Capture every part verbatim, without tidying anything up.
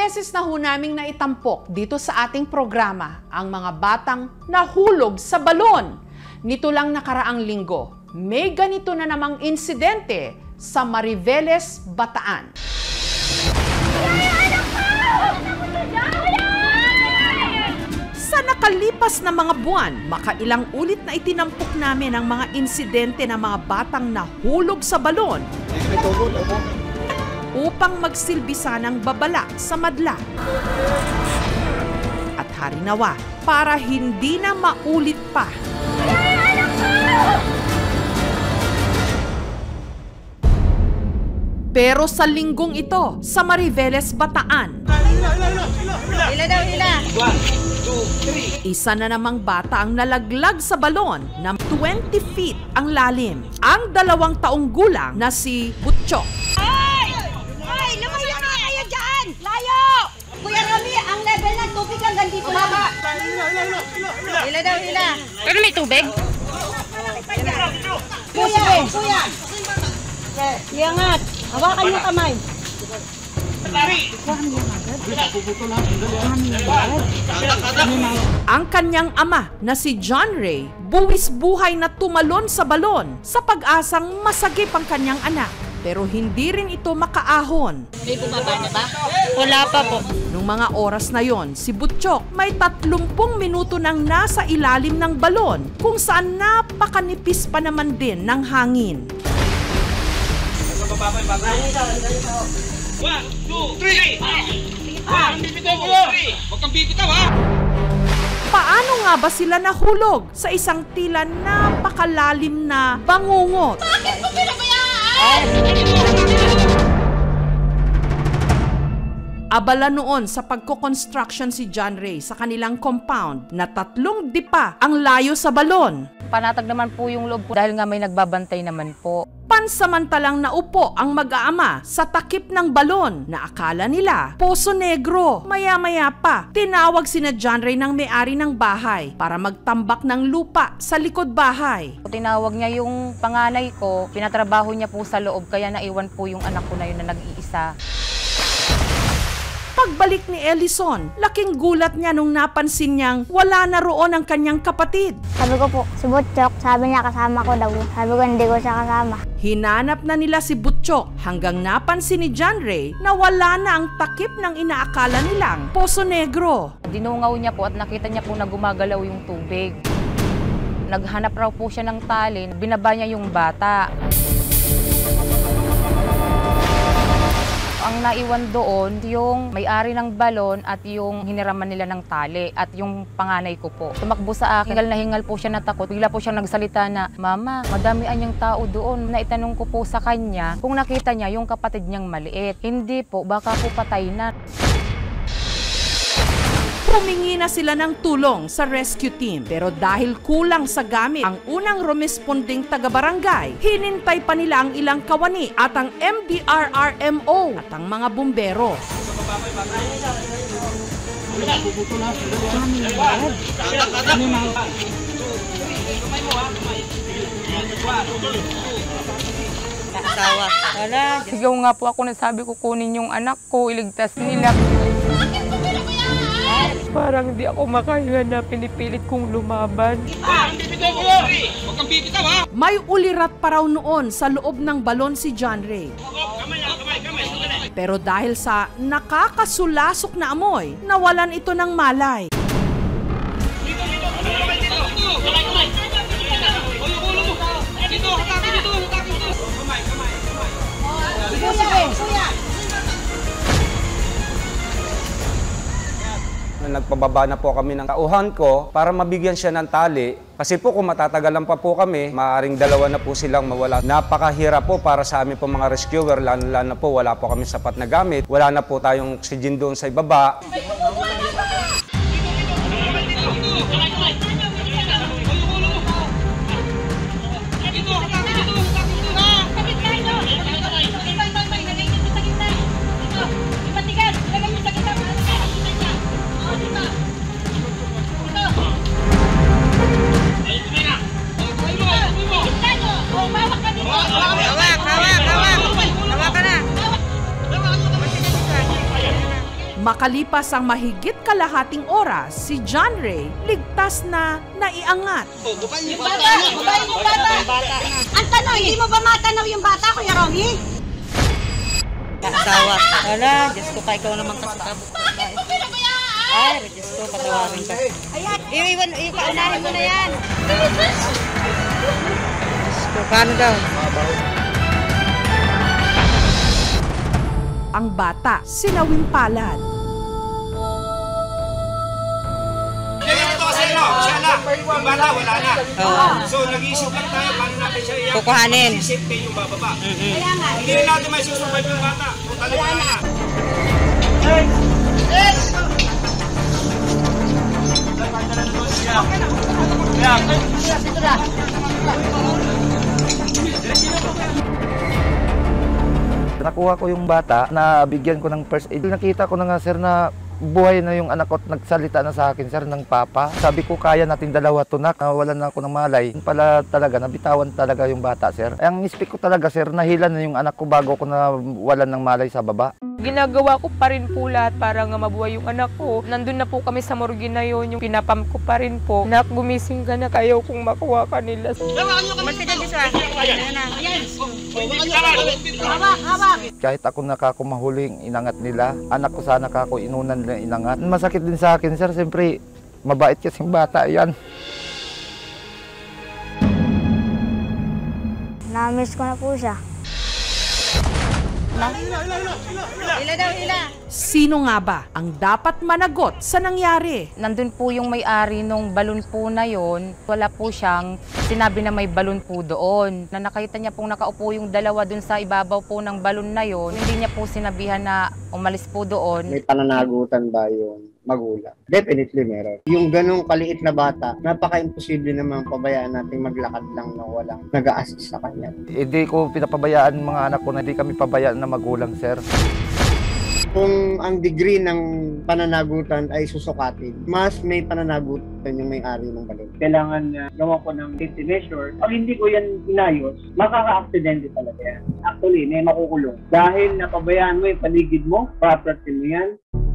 beses na ho naming naitampok dito sa ating programa ang mga batang nahulog sa balon. Nito lang nakaraang linggo, may ganito na namang insidente sa Mariveles, Bataan. Sa nakalipas na mga buwan, makailang ulit na itinampok namin ang mga insidente ng mga batang nahulog sa balon upang magsilbi sanang babala sa madla. At harinawa para hindi na maulit pa. Pero sa linggong ito, sa Mariveles, Bataan, Hila daw, hila! isa na namang bata ang nalaglag sa balon ng twenty feet ang lalim. Ang dalawang taong gulang na si Butchok. Ay! Ay! Lumayo na kayo dyan! Layo! Kuya Rami, ang level ng tubig hanggang dito lang. Hila daw, hila! Pero may tubig? Kuya! Kuya! Iangat! Hawakan yung kamay. Ang kanyang ama na si John Ray, buwis buhay na tumalon sa balon sa pag-asang masagip ang kanyang anak. Pero hindi rin ito makaahon. May bumaba na ba? Wala pa po. Nung mga oras na yon, si Butchok may tatlumpung minuto nang nasa ilalim ng balon kung saan napakanipis pa naman din ng hangin. One, two, three! Huwag kang bibitaw ko! Huwag kang bibitaw, ha! Paano nga ba sila nahulog sa isang tila napakalalim na bangungot? Bakit mo pinabayaan? Abala noon sa pagko-construction si John Ray sa kanilang compound na tatlong dipa ang layo sa balon. Panatag naman po yung loob ko dahil nga may nagbabantay naman po. Pansamantalang naupo ang mag-aama sa takip ng balon na akala nila Poso Negro. Maya-maya pa, tinawag sina John Ray ng may-ari ng bahay para magtambak ng lupa sa likod bahay. Tinawag niya yung panganay ko, pinatrabaho niya po sa loob kaya naiwan po yung anak ko na yun na nag-iisa. Pagbalik ni Ellison, laking gulat niya nung napansin niyang wala na roon ang kanyang kapatid. Sabi ko po, si Butchok, sabi niya kasama ko daw. Sabi ko hindi ko siya kasama. Hinanap na nila si Butchok hanggang napansin ni John Ray na wala na ang takip ng inaakala nilang Poso Negro. Dinungaw niya po at nakita niya po na gumagalaw yung tubig. Naghanap raw po siya ng tali, binaba niya yung bata. Ang naiwan doon, yung may-ari ng balon at yung hiniraman nila ng tali at yung panganay ko po. Tumakbo sa akin, hingal na hingal po siya na takot. Bigla po siyang nagsalita na, Mama, madamian yung tao doon. Naitanong ko po sa kanya kung nakita niya yung kapatid niyang maliit. Hindi po, baka po patay na. Humingi na sila ng tulong sa rescue team pero dahil kulang sa gamit ang unang rumesponding taga-barangay, hinintay pa nila ang ilang kawani at ang M D R R M O at ang mga bumbero. Asawa. Wala. Sigaw nga po ako na sabi ko kunin yung anak ko, iligtas nila. Parang hindi ako makahinga na pinipilit kong lumaban. Huwag kang bibitaw ko! Huwag kang bibitaw, ha! May ulirat pa raw noon sa loob ng balon si John Ray. Kamay, kamay, kamay! Pero dahil sa nakakasulasok na amoy, nawalan ito ng malay. Dito, dito! Kamay dito! Kamay, kamay! O, yung ulo mo! Dito, hatakin dito! Hatakin dito! Kamay, kamay, kamay! Kuya! Kuya! Nagpababa na po kami ng tauhan ko para mabigyan siya ng tali. Kasi po kung matatagalan pa po kami, maaaring dalawa na po silang mawala. Napakahirap po para sa amin po mga rescuer, lalo-lalo na po wala po kami sapat na gamit. Wala na po tayong oxygen doon sa ibaba. Makalipas ang mahigit kalahating oras, si John Ray ligtas na naiangat. Yung bata! Babayin yung bata! Ang tanong, hindi mo ba matanaw yung bata, Kuya Romy? Asawa. Wala, Diyos ko, ikaw naman kasabot. Ay, Diyos ko, patawarin ka. Ayan! Iwan, ipaunahin mo na yan. Diyos ko, paano daw? Ang bata, sinawing palad. Siya na, yung bata wala na. Oo. So nag-iisip lang tayo paano natin siya iyak. Kukuhanin. Isip yung bababa. Kaya nga. Hindi rin natin may susurvive yung bata. Totally wala na. Nakuha ko yung bata, na bigyan ko ng first aid. Nakita ko na nga sir na buhay na yung anak ko at nagsalita na sa akin sir ng papa. Sabi ko kaya natin dalawa tunak, nawalan na ako ng malay. Pala talaga, nabitawan talaga yung bata sir. Ang ispik ko talaga sir, nahilan na yung anak ko bago ko nawalan ng malay sa baba. Ginagawa ko pa rin po lahat para nga mabuhay yung anak ko. Nandun na po kami sa morgue na yun, yung pinapam ko pa rin po. Nak, gumising ka na, kayaw kong makuha ka nila. Kahit ako nakakumahuling inangat nila, anak ko sana kako inunan na inangat. Masakit din sa akin sir, siyempre mabait kasing bata yan. Na-miss ko na po siya. Hila daw, hila. Sino nga ba ang dapat managot sa nangyari? Nandun po yung may-ari nung balon po na yon. Wala po siyang sinabi na may balon po doon. Na nakita niya pong nakaupo yung dalawa dun sa ibabaw po ng balon na yon. Hindi niya po sinabihan na umalis po doon. May pananagutan ba yung magulang? Definitely meron. Yung ganong kaliit na bata, napaka-imposible naman pabayaan natin maglakad lang na walang nag-a-assist sa kanya. Hindi ko pinapabayaan mga anak ko na hindi kami pabayaan na magulang sir. Kung ang degree ng pananagutan ay susukatin, mas may pananagutan yung may-ari ng balon. Kailangan uh, gawa ko ng safety measure. Pag hindi ko yan inayos, makaka-aksidente talaga yan. Actually, may makukulong. Dahil napabayaan mo yung paligid mo, property mo yan.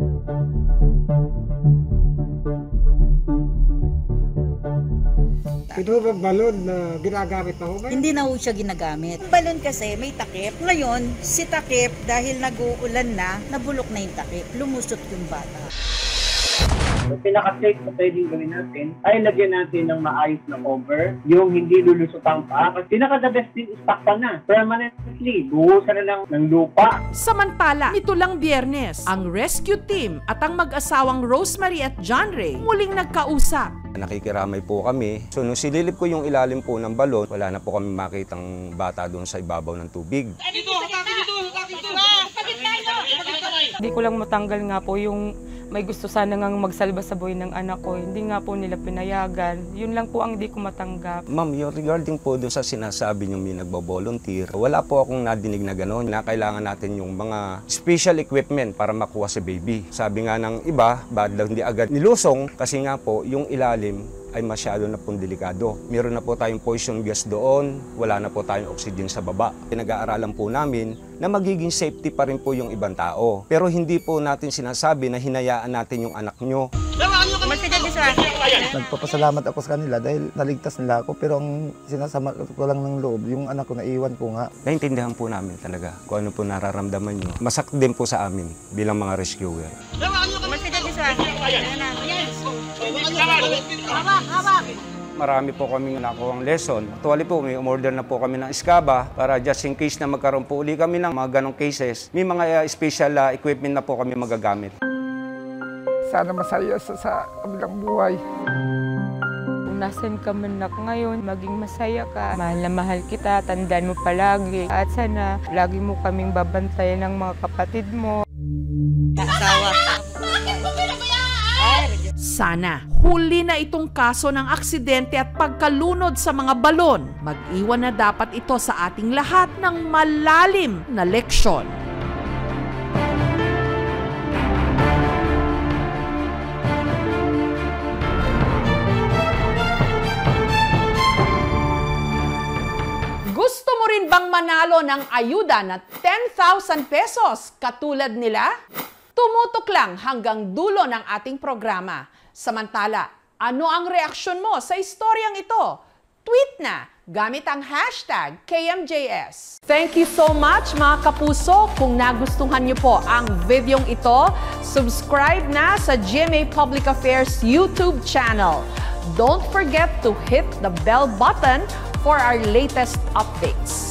Ito ba balon na ginagamit na ho ba? Hindi na ho siya ginagamit. Balon kasi may takip. Ngayon, si takip, dahil nag-uulan na, nabulok na yung takip. Lumusot yung bata. Yung pinaka-safe na pwedeng gawin natin ay lagyan natin ng maayos na cover, yung hindi lulusutang pa. Kasi pinaka-the best din is takpan na. Permanently, buhusan na lang ng lupa. Samantala, nito lang Biyernes, ang rescue team at ang mag-asawang Rosemary at John Ray muling nagkausap. Nakikiramay po kami. So nung sililip ko yung ilalim po ng balon, wala na po kami makitang bata doon sa ibabaw ng tubig. Dito, hatakin dito, hatakin dito. Hindi ko lang matanggal nga po yung may gusto sana ngang magsalba sa buhay ng anak ko. Hindi nga po nila pinayagan. Yun lang po ang di ko matanggap. Ma'am, yung regarding po doon sa sinasabi nyo may nagbo-volunteer, wala po akong nadinig na gano'n na kailangan natin yung mga special equipment para makuha si baby. Sabi nga ng iba, bad lang hindi agad nilusong kasi nga po yung ilalim ay masyado na pong delikado. Meron na po tayong poison gas doon, wala na po tayong oxygen sa baba. Pinag-aaralan po namin na magiging safety pa rin po yung ibang tao. Pero hindi po natin sinasabi na hinayaan natin yung anak nyo. Nagpapasalamat ako sa kanila dahil naligtas nila ako, pero ang sinasama ko lang ng loob, yung anak ko naiwan ko nga. Naintindihan po namin talaga kung ano po nararamdaman nyo. Masakit din po sa amin bilang mga rescuer. Marami po kami nakuha ang lesson. Actually po, may umorder na po kami ng iskaba para just in case na magkaroon po uli kami ng mga ganong cases, may mga uh, special uh, equipment na po kami magagamit. Sana masaya sa, sa kabilang buhay. Kung nasan ka man nak ngayon, maging masaya ka. Mahal na mahal kita, tandaan mo palagi. At sana, lagi mo kaming babantayan ng mga kapatid mo. Asawa. Sana, huli na itong kaso ng aksidente at pagkalunod sa mga balon. Mag-iwan na dapat ito sa ating lahat ng malalim na leksyon. Gusto mo rin bang manalo ng ayuda na ten thousand pesos katulad nila? Tumutok lang hanggang dulo ng ating programa. Samantala, ano ang reaksyon mo sa istoryang ito? Tweet na gamit ang hashtag K M J S. Thank you so much mga kapuso. Kung nagustuhan niyo po ang videong ito, subscribe na sa G M A Public Affairs YouTube channel. Don't forget to hit the bell button for our latest updates.